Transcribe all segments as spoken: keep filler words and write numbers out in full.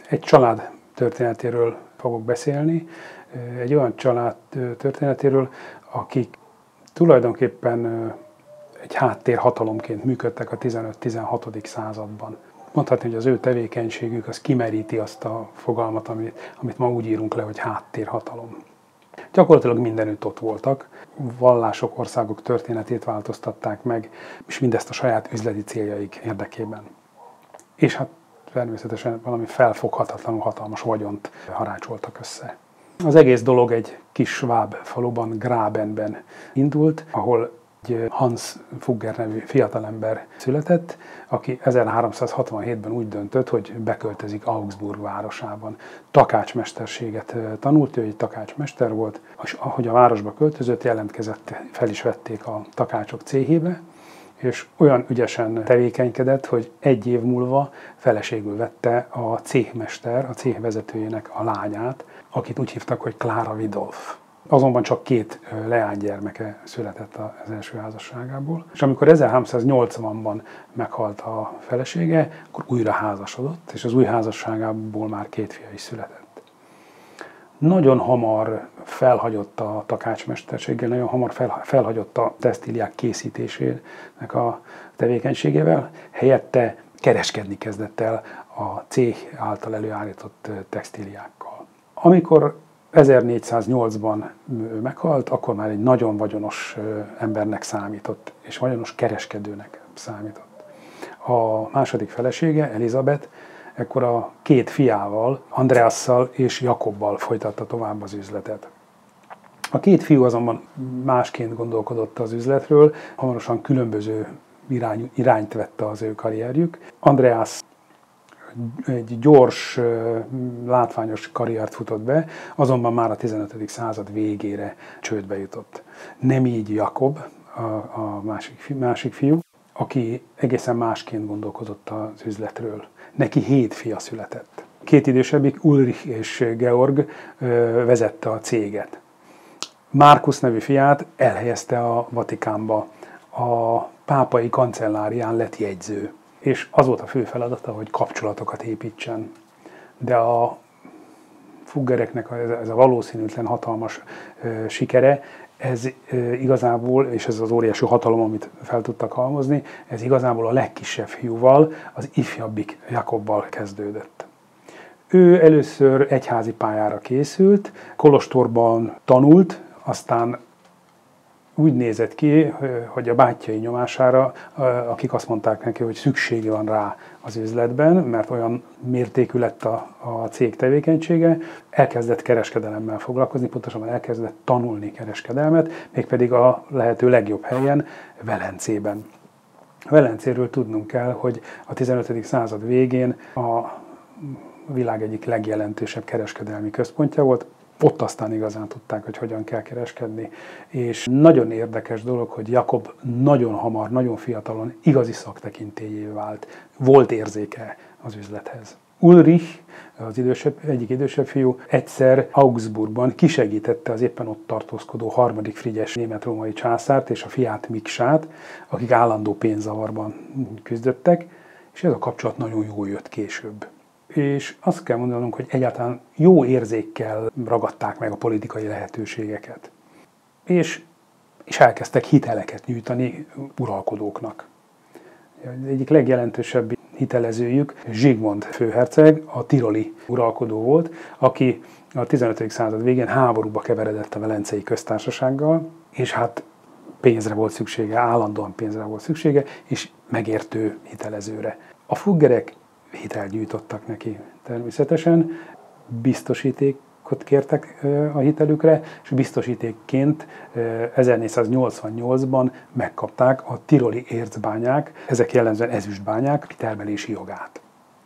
Egy család történetéről fogok beszélni, egy olyan család történetéről, akik tulajdonképpen egy háttérhatalomként működtek a tizenöt-tizenhatodik században. Mondhatni, hogy az ő tevékenységük az kimeríti azt a fogalmat, amit, amit ma úgy írunk le, hogy háttérhatalom. Gyakorlatilag mindenütt ott voltak, vallások, országok történetét változtatták meg, és mindezt a saját üzleti céljaik érdekében. És hát természetesen valami felfoghatatlanul hatalmas vagyont harácsoltak össze. Az egész dolog egy kis sváb faluban, Grabenben indult, ahol egy Hans Fugger nevű fiatalember született, aki ezerháromszázhatvanhétben úgy döntött, hogy beköltözik Augsburg városában. Takácsmesterséget tanult, ő egy takácsmester volt, és ahogy a városba költözött, jelentkezett, fel is vették a takácsok céhébe, és olyan ügyesen tevékenykedett, hogy egy év múlva feleségül vette a céhmester, a céh vezetőjének a lányát, akit úgy hívtak, hogy Klára Widolf. Azonban csak két leánygyermeke született az első házasságából. És amikor ezerháromszáznyolcvanban meghalt a felesége, akkor újra házasodott, és az új házasságából már két fia is született. Nagyon hamar felhagyott a takácsmesterséggel, nagyon hamar fel, felhagyott a textíliák készítésének a tevékenységével, helyette kereskedni kezdett el a céh által előállított textíliákkal. Amikor ezernégyszáznyolcban meghalt, akkor már egy nagyon vagyonos embernek számított, és vagyonos kereskedőnek számított. A második felesége, Elizabeth, ekkor a két fiával, Andreasszal és Jakobbal folytatta tovább az üzletet. A két fiú azonban másként gondolkodott az üzletről, hamarosan különböző irány, irányt vette az ő karrierjük. Andreas egy gyors, látványos karriert futott be, azonban már a tizenötödik század végére csődbe jutott. Nem így Jakob, a, a másik, másik fiú, aki egészen másként gondolkozott az üzletről. Neki hét fia született. Két idősebbik, Ulrich és Georg vezette a céget. Markus nevű fiát elhelyezte a Vatikánba, a pápai kancellárián lett jegyző. És az volt a fő feladata, hogy kapcsolatokat építsen. De a Fuggereknek ez a valószínűtlen hatalmas ö, sikere, ez ö, igazából, és ez az óriási hatalom, amit fel tudtak halmozni, ez igazából a legkisebb fiúval, az ifjabbik Jakobbal kezdődött. Ő először egyházi pályára készült, kolostorban tanult, aztán úgy nézett ki, hogy a bátyjai nyomására, akik azt mondták neki, hogy szüksége van rá az üzletben, mert olyan mértékű lett a, a cég tevékenysége, elkezdett kereskedelemmel foglalkozni, pontosabban elkezdett tanulni kereskedelmet, mégpedig a lehető legjobb helyen, Velencében. Velencéről tudnunk kell, hogy a tizenötödik század végén a világ egyik legjelentősebb kereskedelmi központja volt. Ott aztán igazán tudták, hogy hogyan kell kereskedni. És nagyon érdekes dolog, hogy Jakob nagyon hamar, nagyon fiatalon igazi szaktekintélyé vált. Volt érzéke az üzlethez. Ulrich, az idősebb, egyik idősebb fiú, egyszer Augsburgban kisegítette az éppen ott tartózkodó harmadik Frigyes német-római császárt és a fiát Miksát, akik állandó pénzzavarban küzdöttek, és ez a kapcsolat nagyon jól jött később. És azt kell mondanunk, hogy egyáltalán jó érzékkel ragadták meg a politikai lehetőségeket. És, és elkezdtek hiteleket nyújtani uralkodóknak. Az egyik legjelentősebb hitelezőjük Zsigmond főherceg, a tiroli uralkodó volt, aki a tizenötödik század végén háborúba keveredett a Velencei Köztársasággal, és hát pénzre volt szüksége, állandóan pénzre volt szüksége, és megértő hitelezőre. A Fuggerek hitelt gyújtottak neki természetesen, biztosítékot kértek a hitelükre, és biztosítékként ezernégyszáznyolcvannyolcban megkapták a tiroli ércbányák, ezek jellemzően ezüstbányák kitermelési jogát.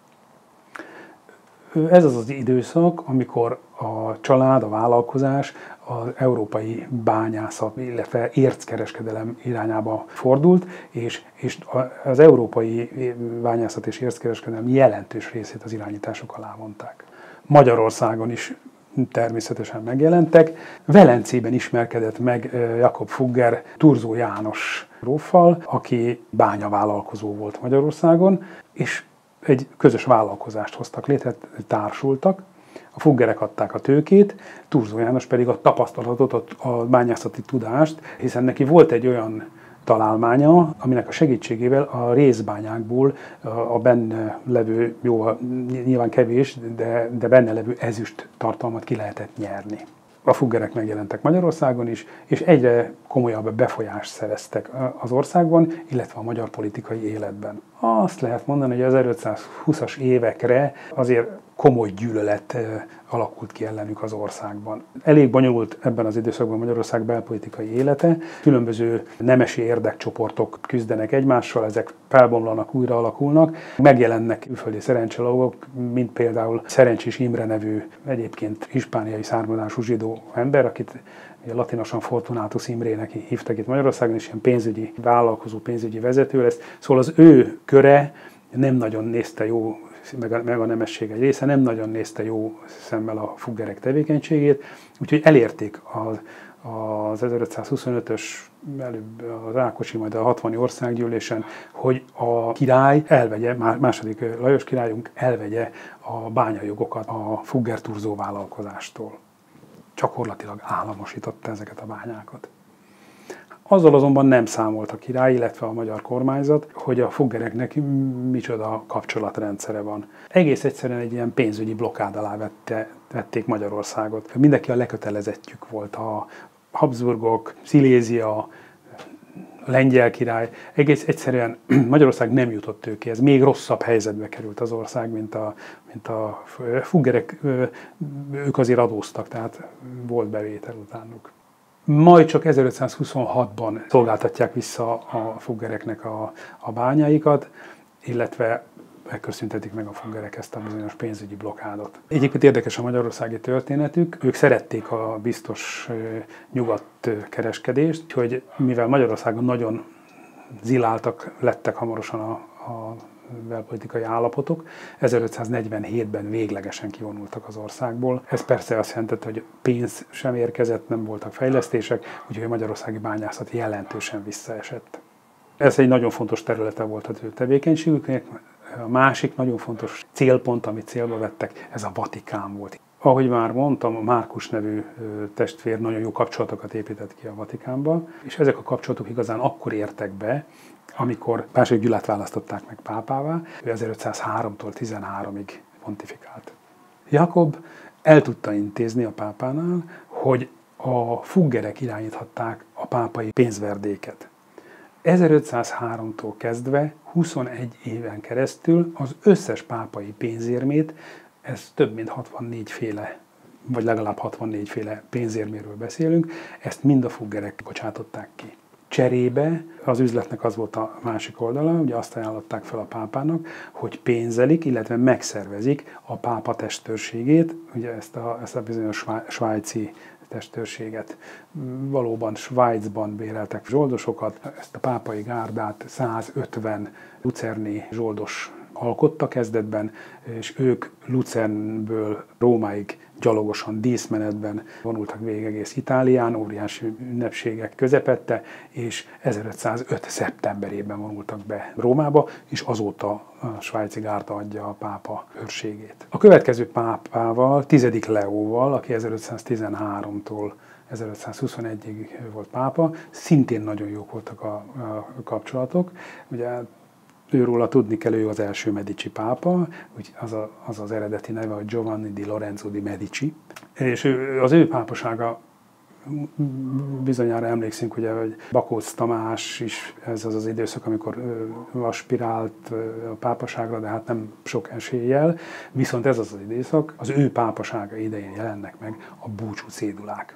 Ez az az időszak, amikor a család, a vállalkozás az európai bányászat, illetve érckereskedelem irányába fordult, és, és az európai bányászat és érckereskedelem jelentős részét az irányítások alá vonták. Magyarországon is természetesen megjelentek. Velencében ismerkedett meg Jakob Fugger Thurzó János gróffal, aki bányavállalkozó volt Magyarországon, és egy közös vállalkozást hoztak létre, társultak, a fuggerek adták a tőkét, Thurzó János pedig a tapasztalatot, a bányászati tudást, hiszen neki volt egy olyan találmánya, aminek a segítségével a részbányákból a benne levő, jó, nyilván kevés, de, de benne levő ezüst tartalmat ki lehetett nyerni. A fuggerek megjelentek Magyarországon is, és egyre komolyabb befolyást szereztek az országban, illetve a magyar politikai életben. Azt lehet mondani, hogy az ezerötszázhúszas évekre azért komoly gyűlölet alakult ki ellenük az országban. Elég bonyolult ebben az időszakban Magyarország belpolitikai élete. Különböző nemesi érdekcsoportok küzdenek egymással, ezek felbomlanak, újra alakulnak. Megjelennek külföldi szerencselovagok, mint például Szerencsés Imre nevű, egyébként hispániai származású zsidó ember, akit latinosan Fortunatus Imrének hívtak itt Magyarországon, és ilyen pénzügyi vállalkozó, pénzügyi vezető lesz. Szóval az ő köre nem nagyon nézte jó, meg a, meg a nemesség egy része nem nagyon nézte jó szemmel a fuggerek tevékenységét, úgyhogy elérték az, az ezerötszázhuszonötös, előbb az Ákosi, majd a hatvani országgyűlésen, hogy a király elvegye, második Lajos királyunk elvegye a bányajogokat a Fugger-Thurzó vállalkozástól. Gyakorlatilag államosította ezeket a bányákat. Azzal azonban nem számolt a király, illetve a magyar kormányzat, hogy a fuggereknek micsoda kapcsolatrendszere van. Egész egyszerűen egy ilyen pénzügyi blokkád alá vette, vették Magyarországot. Mindenki a lekötelezettjük volt, a Habsburgok, Szilézia, a lengyel király. Egész egyszerűen Magyarország nem jutott tőkéhez. Még rosszabb helyzetbe került az ország, mint a, mint a fuggerek. Ők azért adóztak, tehát volt bevétel utánuk. Majd csak ezerötszázhuszonhatban szolgáltatják vissza a fuggereknek a, a bányáikat, illetve ekkor szüntetik meg a fuggerek ezt a bizonyos pénzügyi blokkádot. Egyébként érdekes a magyarországi történetük. Ők szerették a biztos nyugatkereskedést, hogy mivel Magyarországon nagyon ziláltak lettek hamarosan a, a belpolitikai állapotok, ezerötszáznegyvenhétben véglegesen kivonultak az országból. Ez persze azt jelentette, hogy pénz sem érkezett, nem voltak fejlesztések, úgyhogy a magyarországi bányászat jelentősen visszaesett. Ez egy nagyon fontos területe volt az ő tevékenységüknek. A másik nagyon fontos célpont, amit célba vettek, ez a Vatikán volt. Ahogy már mondtam, a Márkus nevű testvér nagyon jó kapcsolatokat épített ki a Vatikánba, és ezek a kapcsolatok igazán akkor értek be, amikor második Gyulát választották meg pápává, ő ezerötszázháromtól tizenháromig pontifikált. Jakob el tudta intézni a pápánál, hogy a fuggerek irányíthatták a pápai pénzverdéket. ezerötszázháromtól kezdve huszonegy éven keresztül az összes pápai pénzérmét, ez több mint hatvannégy féle, vagy legalább hatvannégy féle pénzérméről beszélünk, ezt mind a fuggerek bocsátották ki. Cserébe az üzletnek az volt a másik oldala, ugye azt ajánlották fel a pápának, hogy pénzelik, illetve megszervezik a pápa testőrségét, ugye ezt a, ezt a bizonyos svájci testőrséget. Valóban Svájcban béreltek zsoldosokat, ezt a pápai gárdát százötven lucerni zsoldos alkotta kezdetben, és ők Lucernből Rómáig gyalogosan, díszmenetben vonultak végig egész Itálián, óriási ünnepségek közepette, és ezerötszázöt szeptemberében vonultak be Rómába, és azóta a svájci gárda adja a pápa őrségét. A következő pápával, tizedik Leóval, aki ezerötszáztizenháromtól ezerötszázhuszonegyig volt pápa, szintén nagyon jók voltak a, a kapcsolatok. Ugye őróla tudni kell, ő az első Medici pápa, úgy az, a, az az eredeti neve, hogy Giovanni di Lorenzo di Medici, és ő, az ő pápasága, bizonyára emlékszünk, ugye, hogy Bakóc Tamás is, ez az az időszak, amikor aspirált a pápaságra, de hát nem sok eséllyel, viszont ez az az időszak, az ő pápasága idején jelennek meg a búcsú cédulák.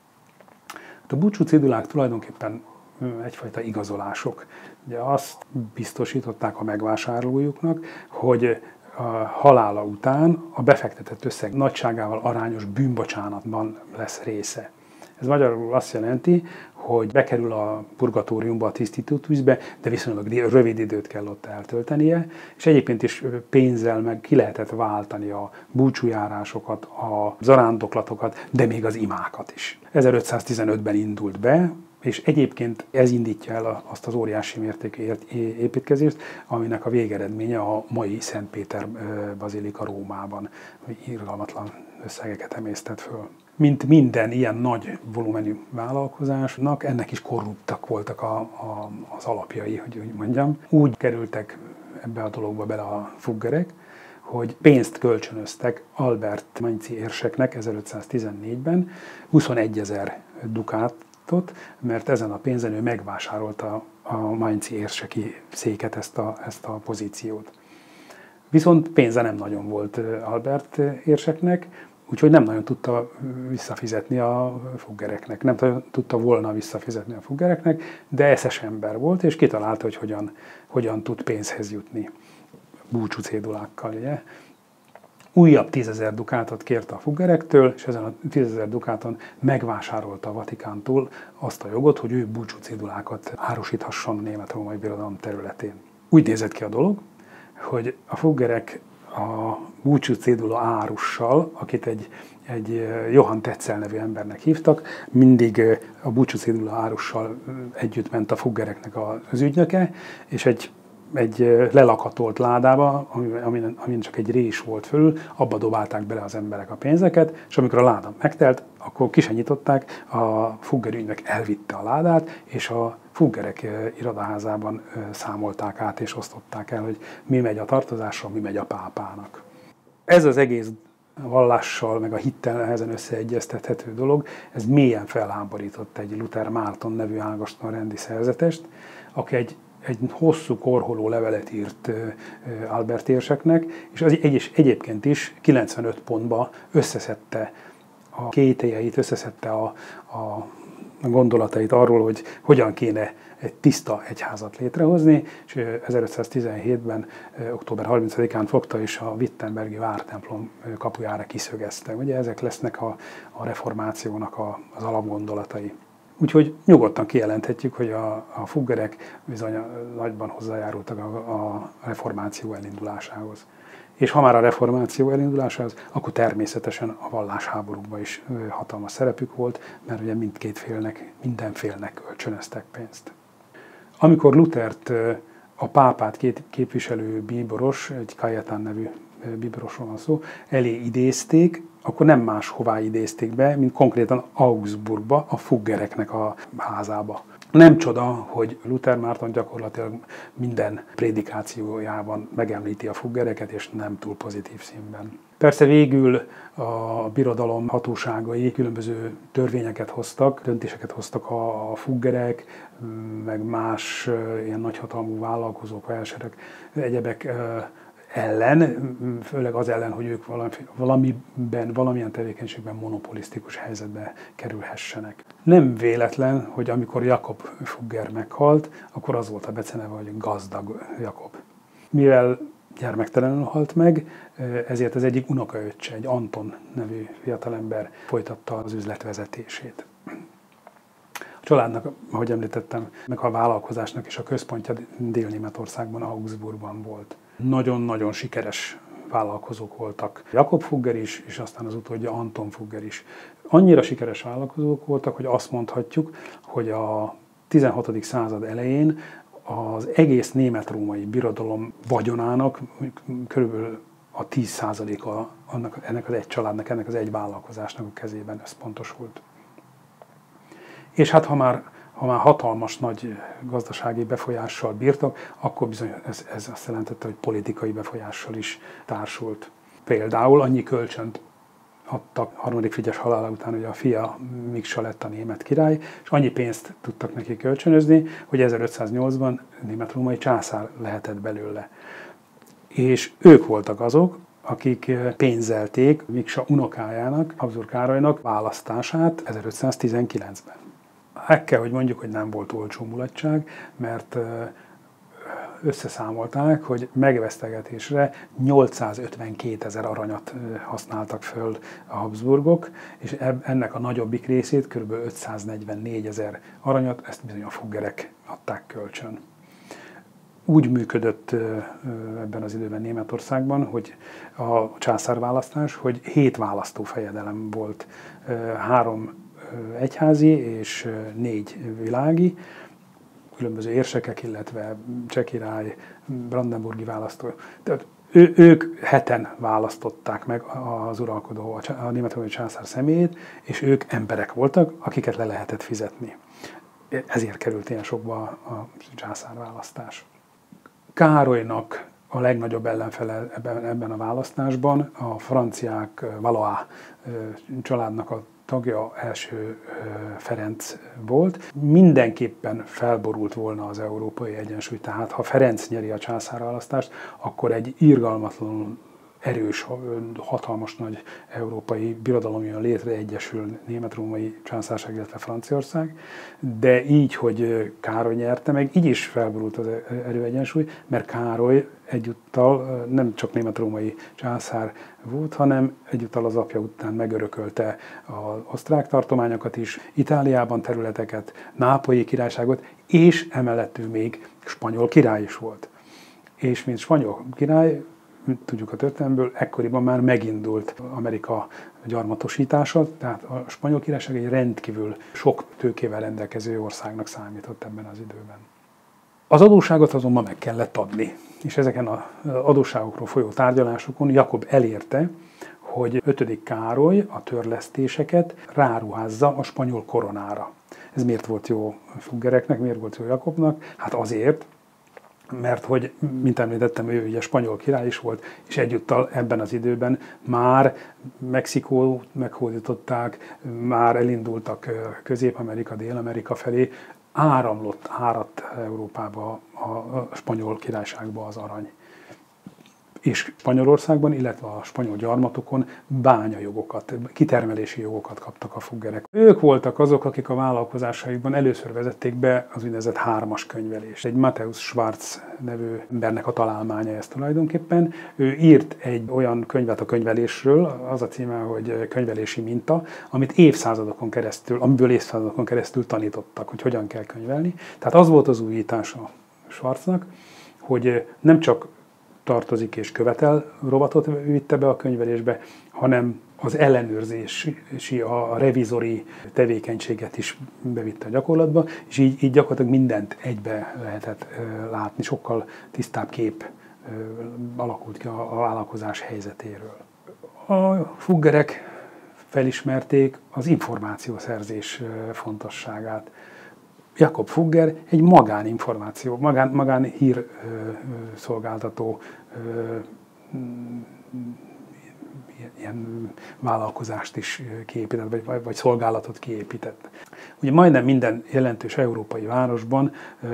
Hát a búcsú cédulák tulajdonképpen egyfajta igazolások. Ugye azt biztosították a megvásárlójuknak, hogy a halála után a befektetett összeg nagyságával arányos bűnbocsánatban lesz része. Ez magyarul azt jelenti, hogy bekerül a purgatóriumba, a tisztító tűzbe, de viszonylag rövid időt kell ott eltöltenie, és egyébként is pénzzel meg ki lehetett váltani a búcsújárásokat, a zarándoklatokat, de még az imákat is. ezerötszáztizenötben indult be, És egyébként ez indítja el azt az óriási mértékű építkezést, aminek a végeredménye a mai Szent Péter bazilika Rómában, hogy irgalmatlan összegeket emésztett föl. Mint minden ilyen nagy volumenű vállalkozásnak, ennek is korruptak voltak a, a, az alapjai, hogy úgy mondjam. Úgy kerültek ebbe a dologba bele a Fuggerek, hogy pénzt kölcsönöztek Albert mainzi érseknek ezerötszáztizennégyben huszonegyezer dukátot, mert ezen a pénzen ő megvásárolta a mainzi érseki széket, ezt a, ezt a pozíciót. Viszont pénze nem nagyon volt Albert érseknek, úgyhogy nem nagyon tudta visszafizetni a Fuggereknek, nem tudta volna visszafizetni a Fuggereknek, de eszes ember volt, és kitalálta, hogy hogyan, hogyan tud pénzhez jutni. Búcsú cédulákkal, ugye. Újabb tízezer dukátot kérte a Fuggerektől, és ezen a tízezer dukáton megvásárolta a Vatikántól azt a jogot, hogy ő búcsú cédulákat árusíthasson a német-római birodalom területén. Úgy nézett ki a dolog, hogy a Fuggerek a búcsú cédula árussal, akit egy, egy Johann Tetzel nevű embernek hívtak, mindig a búcsú cédula árussal együtt ment a Fuggereknek az ügynöke, és egy egy lelakatolt ládába, amin, amin csak egy rés volt fölül, abba dobálták bele az emberek a pénzeket, és amikor a láda megtelt, akkor ki se nyitották, a Fugger ügynök elvitte a ládát, és a Fuggerek irodaházában számolták át és osztották el, hogy mi megy a tartozásra, mi megy a pápának. Ez az egész vallással, meg a hittel nehezen összeegyeztethető dolog, ez mélyen felháborított egy Luther Márton nevű ágaston rendi szerzetest, aki egy egy hosszú korholó levelet írt Albert érseknek, és az egy, egyébként is kilencvenöt pontba összeszedte a kételyeit, összeszedte a, a gondolatait arról, hogy hogyan kéne egy tiszta egyházat létrehozni, és ezerötszáztizenhétben. október harmincadikán fogta és a wittenbergi vártemplom kapujára kiszögezte. Ugye ezek lesznek a, a reformációnak a, az alapgondolatai. Úgyhogy nyugodtan kijelenthetjük, hogy a, a Fuggerek bizony nagyban hozzájárultak a, a reformáció elindulásához. És ha már a reformáció elindulásához, akkor természetesen a vallásháborúkban is hatalmas szerepük volt, mert ugye mindkét félnek, minden félnek kölcsönöztek pénzt. Amikor Luthert a pápát képviselő bíboros, egy Cajetan nevű bíborosról van szó, elé idézték, akkor nem máshová idézték be, mint konkrétan Augsburgba, a Fuggereknek a házába. Nem csoda, hogy Luther Márton gyakorlatilag minden prédikációjában megemlíti a Fuggereket, és nem túl pozitív színben. Persze végül a birodalom hatóságai különböző törvényeket hoztak, döntéseket hoztak a Fuggerek, meg más ilyen nagyhatalmú vállalkozók, verserek, egyebek ellen, főleg az ellen, hogy ők valamiben, valamilyen tevékenységben monopolisztikus helyzetbe kerülhessenek. Nem véletlen, hogy amikor Jakob Fugger meghalt, akkor az volt a beceneve, hogy gazdag Jakob. Mivel gyermektelenül halt meg, ezért az egyik unokaöccse, egy Anton nevű fiatalember folytatta az üzletvezetését. A családnak, ahogy említettem, meg a vállalkozásnak is a központja Dél-Németországban, Augsburgban volt. Nagyon-nagyon sikeres vállalkozók voltak. Jakob Fugger is, és aztán az utódja Anton Fugger is. Annyira sikeres vállalkozók voltak, hogy azt mondhatjuk, hogy a tizenhatodik század elején az egész német-római birodalom vagyonának körülbelül a tíz százaléka annak, ennek az egy családnak, ennek az egy vállalkozásnak a kezében összpontosult. És hát ha már ha már hatalmas nagy gazdasági befolyással bírtak, akkor bizony ez, ez azt jelentette, hogy politikai befolyással is társult. Például annyi kölcsönt adtak harmadik Frigyes halála után, hogy a fia Miksa lett a német király, és annyi pénzt tudtak neki kölcsönözni, hogy ezerötszáznyolcban német-római császár lehetett belőle. És ők voltak azok, akik pénzelték Miksa unokájának, Habsburg Károlynak választását ezerötszáztizenkilencben. Meg kell, hogy mondjuk, hogy nem volt olcsó mulatság, mert összeszámolták, hogy megvesztegetésre nyolcszázötvenkétezer aranyat használtak föl a Habsburgok, és ennek a nagyobbik részét, kb. ötszáznegyvennégyezer aranyat, ezt bizony a Fuggerek adták kölcsön. Úgy működött ebben az időben Németországban, hogy a császárválasztás, hogy hét választófejedelem volt, három egyházi és négy világi, különböző érsekek, illetve cseh király, brandenburgi választó. Tehát ő, ők heten választották meg az uralkodó, a német császár személyét, és ők emberek voltak, akiket le lehetett fizetni. Ezért került ilyen sokba a császárválasztás. Károlynak a legnagyobb ellenfele ebben, ebben a választásban a franciák Valois családnak a tagja első Ferenc volt. Mindenképpen felborult volna az európai egyensúly, tehát ha Ferenc nyeri a császárválasztást, akkor egy irgalmatlanul erős, hatalmas nagy európai birodalom jön létre, egyesül Német-római császárság, illetve Franciaország, de így, hogy Károly nyerte meg, így is felborult az erőegyensúly, mert Károly egyúttal nem csak német-római császár volt, hanem egyúttal az apja után megörökölte az osztrák tartományokat is, Itáliában területeket, Nápolyi királyságot, és emellett ő még spanyol király is volt. És mint spanyol király, tudjuk a történelmből, ekkoriban már megindult Amerika gyarmatosítása, tehát a spanyol királyság egy rendkívül sok tőkével rendelkező országnak számított ebben az időben. Az adósságot azonban meg kellett adni, és ezeken az adósságokról folyó tárgyalásokon Jakob elérte, hogy ötödik Károly a törlesztéseket ráruházza a spanyol koronára. Ez miért volt jó Fuggereknek, miért volt jó Jakobnak? Hát azért, mert hogy, mint említettem, ő ugye spanyol király is volt, és egyúttal ebben az időben már Mexikót meghódították, már elindultak Közép-Amerika, Dél-Amerika felé, áramlott, áradt Európába, a spanyol királyságba az arany. És Spanyolországban, illetve a spanyol gyarmatokon bányajogokat, kitermelési jogokat kaptak a Fuggerek. Ők voltak azok, akik a vállalkozásaikban először vezették be az úgynevezett hármas könyvelést. Egy Matthäus Schwarz nevű embernek a találmánya ez tulajdonképpen. Ő írt egy olyan könyvet a könyvelésről, az a címe, hogy Könyvelési minta, amit évszázadokon keresztül, amiből évszázadokon keresztül tanítottak, hogy hogyan kell könyvelni. Tehát az volt az újítása Schwarznak, hogy nem csak tartozik és követel rovatot vitte be a könyvelésbe, hanem az ellenőrzési, a revizori tevékenységet is bevitte a gyakorlatba, és így, így gyakorlatilag mindent egybe lehetett látni, sokkal tisztább kép alakult ki a, a vállalkozás helyzetéről. A Fuggerek felismerték az információszerzés fontosságát. Jakob Fugger egy magáninformáció, magán, magán hír szolgáltató ilyen vállalkozást is kiépített, vagy, vagy, vagy szolgálatot kiépített. Ugye majdnem minden jelentős európai városban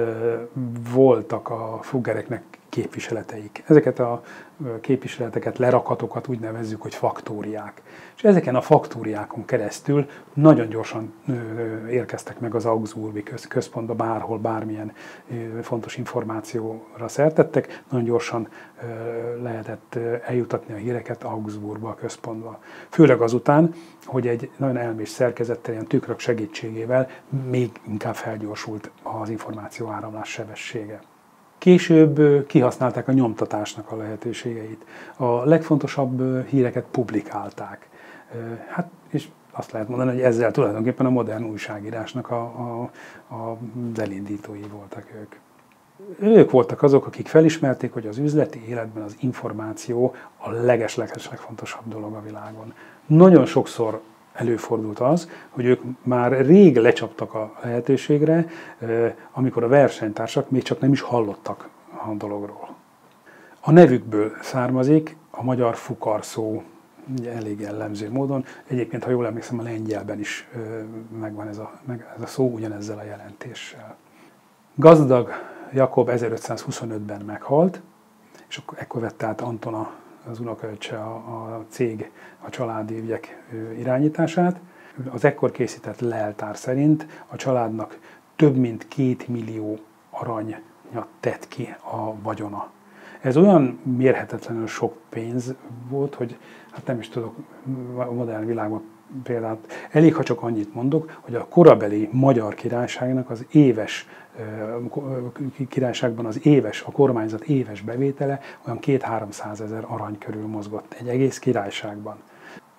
voltak a Fuggereknek képviseleteik. Ezeket a képviseleteket, lerakatokat úgy nevezzük, hogy faktóriák. És ezeken a faktóriákon keresztül nagyon gyorsan érkeztek meg az augsburgi központba, bárhol, bármilyen fontos információra szertettek, nagyon gyorsan lehetett eljutatni a híreket Augsburgba, a központba. Főleg azután, hogy egy nagyon elmés szerkezettel, ilyen tükrök segítségével még inkább felgyorsult az információ áramlás sebessége. Később kihasználták a nyomtatásnak a lehetőségeit. A legfontosabb híreket publikálták. Hát, és azt lehet mondani, hogy ezzel tulajdonképpen a modern újságírásnak a, a, a elindítói voltak ők. Ők voltak azok, akik felismerték, hogy az üzleti életben az információ a leges-leges legfontosabb dolog a világon. Nagyon sokszor előfordult az, hogy ők már rég lecsaptak a lehetőségre, amikor a versenytársak még csak nem is hallottak a dologról. A nevükből származik a magyar fukar szó, ugye elég jellemző módon. Egyébként, ha jól emlékszem, a lengyelben is megvan ez a, ez a szó ugyanezzel a jelentéssel. Gazdag Jakob ezerötszázhuszonötben meghalt, és akkor ekkor vette át Antona, az unokaöccse a, a cég, a családi ügyek irányítását. Az ekkor készített leltár szerint a családnak több mint két millió aranyat tett ki a vagyona. Ez olyan mérhetetlenül sok pénz volt, hogy hát nem is tudok a modern világban példát. Elég, ha csak annyit mondok, hogy a korabeli magyar királyságnak az éves királyságban az éves, a kormányzat éves bevétele olyan két-háromszázezer arany körül mozgott egy egész királyságban.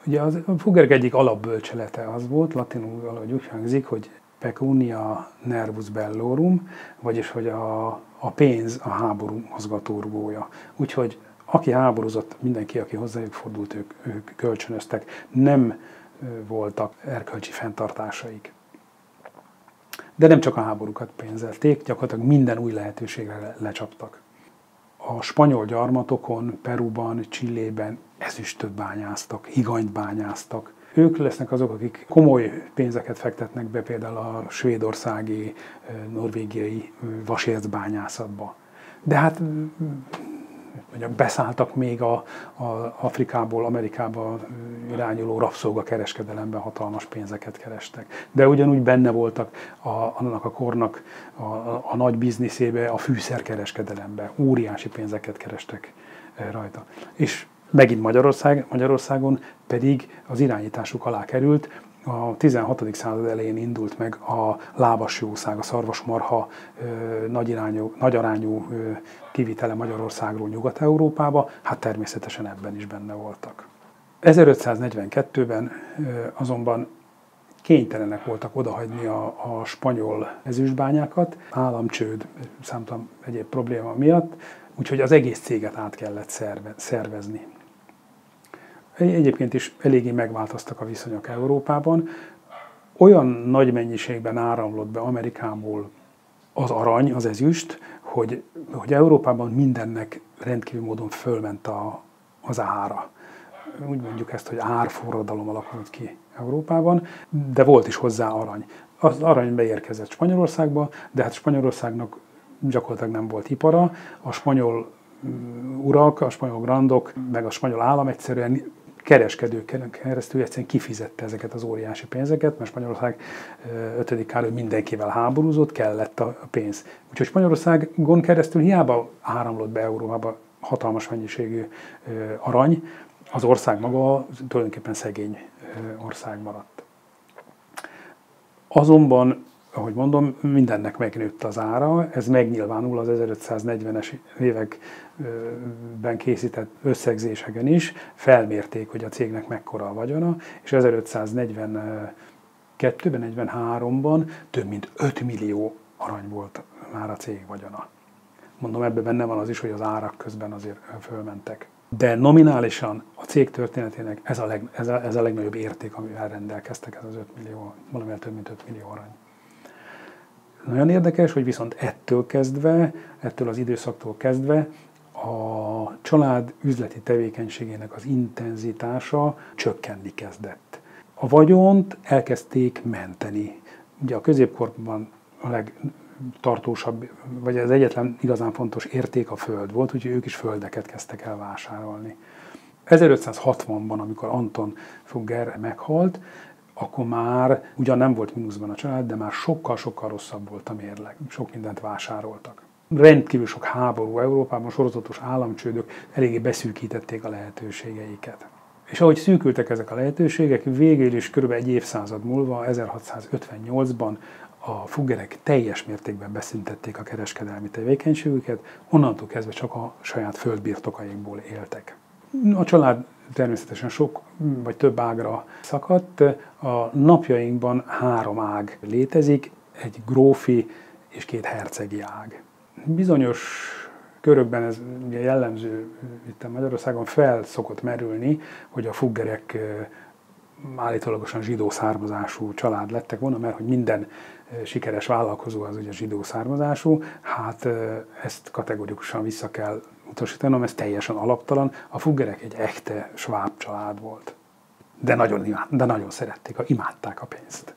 Ugye az, a Fuggerek egyik alapbölcselete az volt, latinul valahogy úgy hangzik, hogy pecunia nervus bellorum, vagyis hogy a, a pénz a háború mozgatórugója. Úgyhogy aki háborúzott, mindenki, aki hozzájuk fordult, ők, ők kölcsönöztek, nem voltak erkölcsi fenntartásaik. De nem csak a háborúkat pénzelték, gyakorlatilag minden új lehetőségre lecsaptak. A spanyol gyarmatokon, Peruban, Chilében ezüstöt bányáztak, higanyt bányáztak. Ők lesznek azok, akik komoly pénzeket fektetnek be például a svédországi, norvégiai vasércbányászatba. De hát mondjuk beszálltak még a, a Afrikából, Amerikába irányuló rabszolgakereskedelemben, hatalmas pénzeket kerestek. De ugyanúgy benne voltak a, annak a kornak a, a, a nagy bizniszébe, a fűszerkereskedelemben. Óriási pénzeket kerestek rajta. És megint Magyarország, Magyarországon pedig az irányításuk alá került. A tizenhatodik század elején indult meg a lábasjószág, a szarvasmarha nagy, irányú, nagy arányú kivitele Magyarországról Nyugat-Európába, hát természetesen ebben is benne voltak. ezerötszáznegyvenkettőben azonban kénytelenek voltak odahagyni a, a spanyol ezüstbányákat, államcsőd, számtalan egyéb probléma miatt, úgyhogy az egész céget át kellett szerve, szervezni. Egyébként is eléggé megváltoztak a viszonyok Európában. Olyan nagy mennyiségben áramlott be Amerikából az arany, az ezüst, hogy, hogy Európában mindennek rendkívül módon fölment a, az ára. Úgy mondjuk ezt, hogy árforradalom alakult ki Európában, de volt is hozzá arany. Az arany beérkezett Spanyolországba, de hát Spanyolországnak gyakorlatilag nem volt ipara. A spanyol urak, a spanyol grandok, meg a spanyol állam egyszerűen kereskedők keresztül egyszerűen kifizette ezeket az óriási pénzeket, mert Spanyolország ötödik Károly mindenkivel háborúzott, kellett a pénz. Úgyhogy Spanyolországon keresztül hiába áramlott be Európába hatalmas mennyiségű arany, az ország maga tulajdonképpen szegény ország maradt. Azonban, ahogy mondom, mindennek megnőtt az ára, ez megnyilvánul az ezerötszáznegyvenes években készített összegzéseken is, felmérték, hogy a cégnek mekkora a vagyona, és ezerötszáznegyvenkettőben, negyvenháromban több mint öt millió arany volt már a cég vagyona. Mondom, ebben benne van az is, hogy az árak közben azért fölmentek. De nominálisan a cég történetének ez a, leg, ez a, ez a legnagyobb érték, amivel rendelkeztek, ez az öt millió, valamivel több mint öt millió arany. Nagyon érdekes, hogy viszont ettől kezdve, ettől az időszaktól kezdve a család üzleti tevékenységének az intenzitása csökkenni kezdett. A vagyont elkezdték menteni. Ugye a középkorban a legtartósabb, vagy az egyetlen igazán fontos érték a föld volt, úgyhogy ők is földeket kezdtek el vásárolni. ezerötszázhatvanban, amikor Anton Fugger meghalt, akkor már ugyan nem volt mínuszban a család, de már sokkal-sokkal rosszabb volt a mérleg. Sok mindent vásároltak. Rendkívül sok háború Európában, sorozatos államcsődök eléggé beszűkítették a lehetőségeiket. És ahogy szűkültek ezek a lehetőségek, végül is kb. Egy évszázad múlva, ezerhatszázötvennyolcban a Fuggerek teljes mértékben beszüntették a kereskedelmi tevékenységüket, onnantól kezdve csak a saját földbirtokaikból éltek. A család természetesen sok vagy több ágra szakadt. A napjainkban három ág létezik, egy grófi és két hercegi ág. Bizonyos körökben ez ugye jellemző itt Magyarországon fel szokott merülni, hogy a Fuggerek állítólagosan zsidó származású család lettek volna, mert hogy minden sikeres vállalkozó az ugye zsidó származású. Hát ezt kategorikusan vissza kell utasítanom, ez teljesen alaptalan. A Fuggerek egy echte sváb család volt. De nagyon, imád, de nagyon szerették, imádták a pénzt.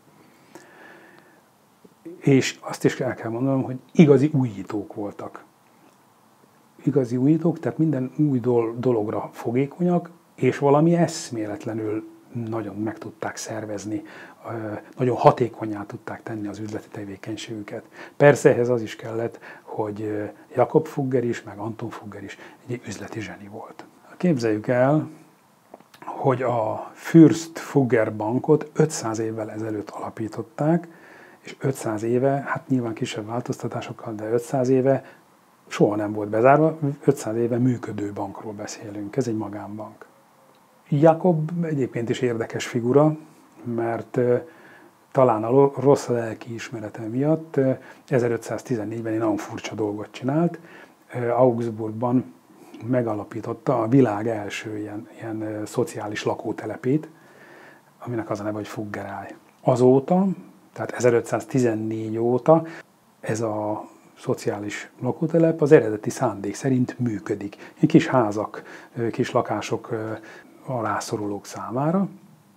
És azt is el kell mondanom, hogy igazi újítók voltak. Igazi újítók, tehát minden új dologra fogékonyak, és valami eszméletlenül nagyon meg tudták szervezni, nagyon hatékonnyá tudták tenni az üzleti tevékenységüket. Persze ehhez az is kellett, hogy Jakob Fugger is, meg Anton Fugger is egy üzleti zseni volt. Képzeljük el, hogy a Fürst Fugger bankot ötszáz évvel ezelőtt alapították, és ötszáz éve, hát nyilván kisebb változtatásokkal, de ötszáz éve soha nem volt bezárva, ötszáz éve működő bankról beszélünk, ez egy magánbank. Jakob egyébként is érdekes figura, mert talán a rossz lelkiismerete miatt ezerötszáztizennégyben egy nagyon furcsa dolgot csinált. Augsburgban megalapította a világ első ilyen, ilyen szociális lakótelepét, aminek az a neve, hogy Fuggeráj. Azóta, tehát ezerötszáztizennégy óta ez a szociális lakótelep az eredeti szándék szerint működik. Kis házak, kis lakások a rászorulók számára.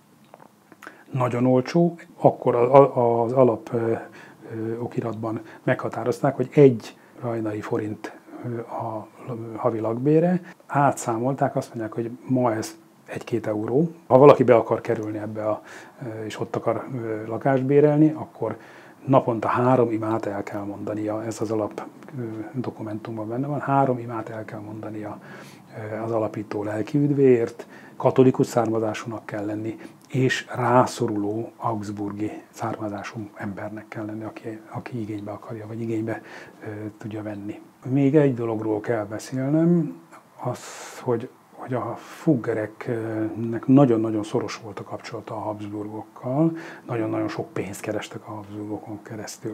Nagyon olcsó, akkor az alap okiratban meghatározták, hogy egy rajnai forint a havi lakbére. Átszámolták, azt mondják, hogy ma ez egy-két euró. Ha valaki be akar kerülni ebbe, a, és ott akar lakást bérelni, akkor naponta három imát el kell mondania, ez az alap dokumentumban benne van, három imát el kell mondania az alapító lelkiüdvéért, katolikus származásúnak kell lenni, és rászoruló augsburgi származású embernek kell lenni, aki, aki igénybe akarja, vagy igénybe e, tudja venni. Még egy dologról kell beszélnem, az, hogy, hogy a Fuggereknek nagyon-nagyon szoros volt a kapcsolata a Habsburgokkal, nagyon-nagyon sok pénzt kerestek a Habsburgokon keresztül.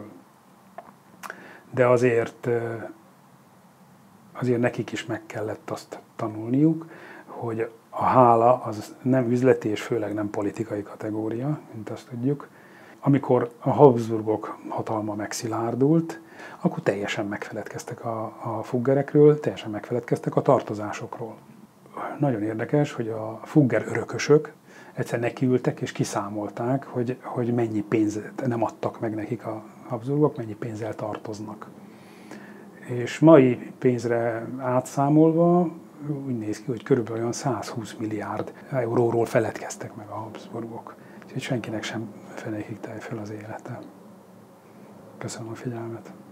De azért, azért nekik is meg kellett azt tanulniuk, hogy a hála az nem üzleti és főleg nem politikai kategória, mint azt tudjuk. Amikor a Habsburgok hatalma megszilárdult, akkor teljesen megfeledkeztek a, a Fuggerekről, teljesen megfeledkeztek a tartozásokról. Nagyon érdekes, hogy a Fugger örökösök egyszer nekiültek és kiszámolták, hogy, hogy mennyi pénzt nem adtak meg nekik a Habsburgok, mennyi pénzzel tartoznak. És mai pénzre átszámolva úgy néz ki, hogy körülbelül olyan százhúsz milliárd euróról feledkeztek meg a Habsburgok. Úgyhogy senkinek sem fenékig telj fel az élete. Köszönöm a figyelmet.